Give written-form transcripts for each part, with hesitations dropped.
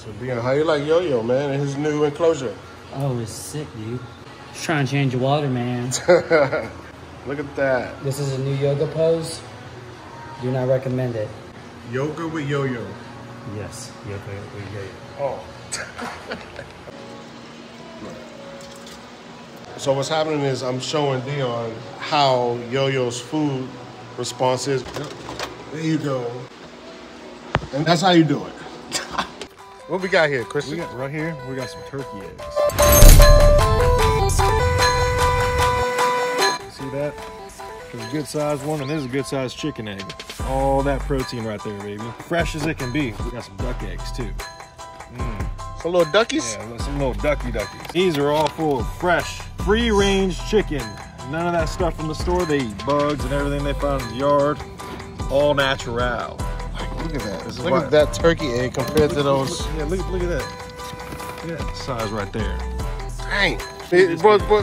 So, Dion, how you like Yo-Yo, man, in his new enclosure? Oh, it's sick, dude. Just trying to change the water, man. Look at that. This is a new yoga pose. Do not recommend it. Yoga with Yo-Yo. Yes, yoga with Yo-Yo. Oh. So what's happening is I'm showing Dion how Yo-Yo's food response is. There you go. And that's how you do it. What we got here, Christian? We got right here, we got some turkey eggs. See that? There's a good sized one, and there's a good sized chicken egg. All that protein right there, baby. Fresh as it can be. We got some duck eggs too. Some little duckies? Yeah, some little duckies. These are all full of fresh, free-range chicken. None of that stuff from the store. They eat bugs and everything they find in the yard. All natural. Look at that. Look at that turkey egg compared to those. Yeah, look at that. Look at that size right there. Dang. He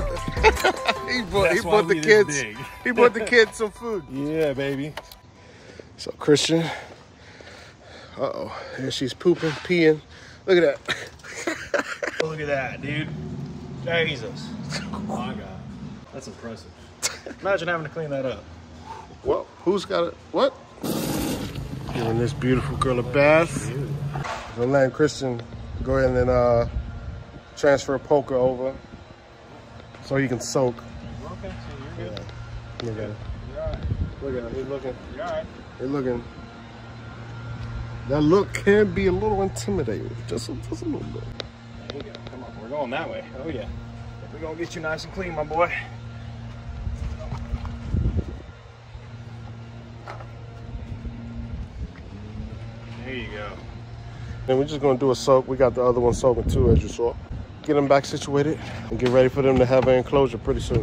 bought the kids some food. Yeah, baby. So Christian, uh-oh, and she's pooping, peeing. Look at that. Look at that, dude. Jesus. Oh my God. That's impressive. Imagine having to clean that up. Well, who's got it? What? Giving this beautiful girl a bath. So letting Christian go ahead and transfer Poker over so he can soak. Okay, so you're good. Yeah. Look at him. You're all right. Look at him. He's looking. You're all right. He's looking. That look can be a little intimidating. Just a little bit. There you go. Come on, we're going that way. Oh yeah. We're gonna get you nice and clean, my boy. There you go. And we're just gonna do a soak. We got the other one soaking too, as you saw. Get them back situated and get ready for them to have an enclosure pretty soon.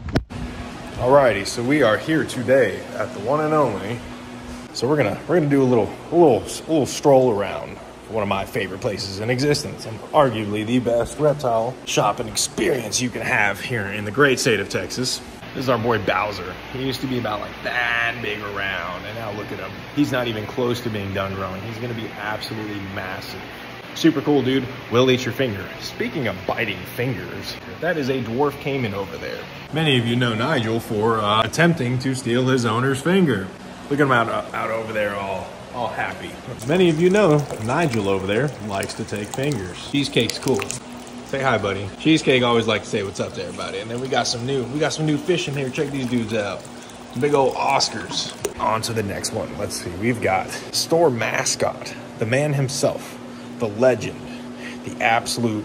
Alrighty, so we are here today at the one and only. So we're gonna do a little stroll around one of my favorite places in existence, and arguably the best reptile shopping experience you can have here in the great state of Texas. This is our boy Bowser. He used to be about like that big around, and now look at him. He's not even close to being done growing. He's gonna be absolutely massive. Super cool, dude. Will eat your finger. Speaking of biting fingers, that is a dwarf caiman over there. Many of you know Nigel for attempting to steal his owner's finger. Look at him out over there all happy. Many of you know Nigel over there likes to take fingers. Cheesecake's cool. Say hi, buddy. Cheesecake always like to say what's up to everybody. And then we got some new fish in here. Check these dudes out. Big old Oscars. On to the next one. Let's see. We've got store mascot, the man himself, the legend, the absolute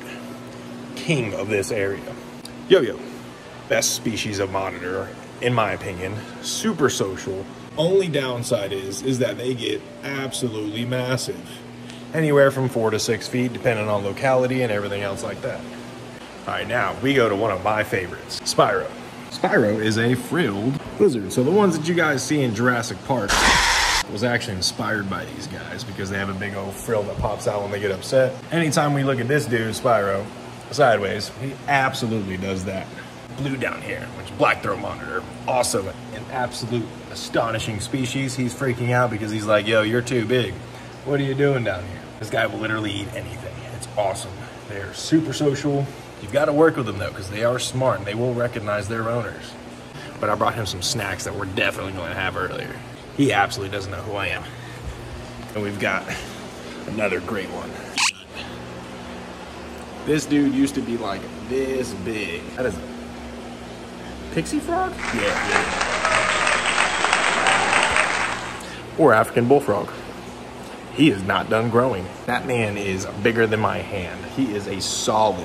king of this area. Yo-Yo. Best species of monitor, in my opinion. Super social. Only downside is that they get absolutely massive. Anywhere from 4 to 6 feet, depending on locality and everything else like that. All right, now we go to one of my favorites, Spyro. Spyro is a frilled lizard. So the ones that you guys see in Jurassic Park was actually inspired by these guys because they have a big old frill that pops out when they get upset. Anytime we look at this dude, Spyro, sideways, he absolutely does that. Blue down here, which is black throat monitor, also an absolute astonishing species. He's freaking out because he's like, yo, you're too big. What are you doing down here? This guy will literally eat anything. It's awesome. They're super social. You've got to work with them though, because they are smart and they will recognize their owners. But I brought him some snacks that we're definitely going to have earlier. He absolutely doesn't know who I am. And we've got another great one. This dude used to be like this big. That is a pixie frog? Yeah. Or African bullfrog. He is not done growing. That man is bigger than my hand. He is a solid,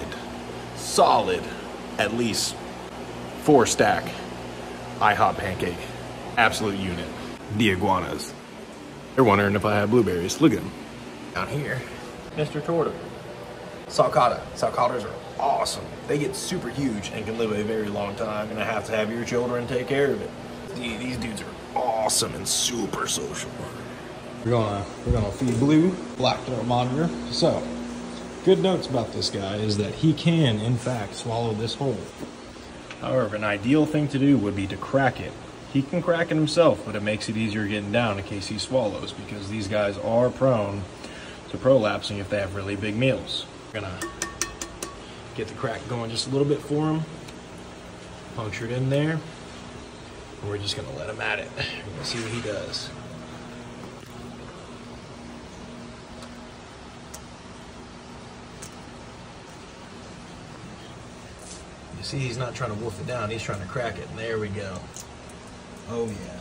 at least 4-stack IHOP pancake. Absolute unit. The iguanas. They're wondering if I have blueberries. Look at them. Down here, Mr. Torta. Sulcata. Sulcatas are awesome. They get super huge and can live a very long time, and I have to have your children take care of it. These dudes are awesome and super social. We're gonna feed Blue, black throat monitor. So, good notes about this guy is that he can, in fact, swallow this whole. However, an ideal thing to do would be to crack it. He can crack it himself, but it makes it easier getting down in case he swallows, because these guys are prone to prolapsing if they have really big meals. We're gonna get the crack going just a little bit for them. Puncture it in there. And we're just gonna let him at it. We're gonna see what he does. You see, he's not trying to wolf it down, he's trying to crack it. And there we go. Oh yeah.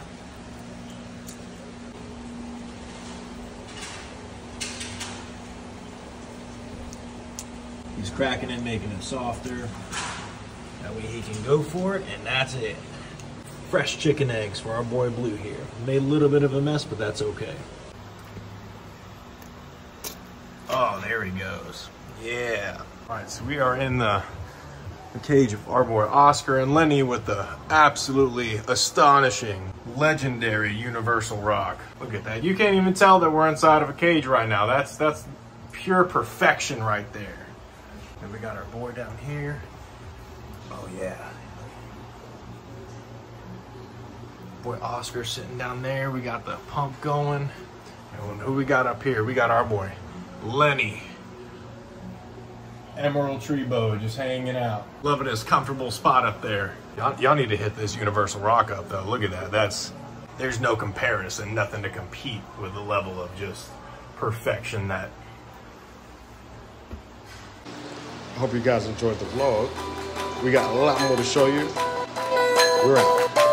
He's cracking it, making it softer. That way he can go for it, and that's it. Fresh chicken eggs for our boy Blue here. Made a little bit of a mess, but that's okay. Oh, there he goes. Yeah. All right, so we are in the cage of our boy Oscar and Lenny with the absolutely astonishing, legendary universal rock. Look at that. You can't even tell that we're inside of a cage right now. That's pure perfection right there. And we got our boy down here. Oh yeah. Boy Oscar sitting down there. We got the pump going. And who we got up here? We got our boy Lenny. Emerald tree bow just hanging out. Loving his comfortable spot up there. Y'all need to hit this universal rock up though. Look at that. There's no comparison, nothing to compete with the level of just perfection that. I hope you guys enjoyed the vlog. We got a lot more to show you. We're out.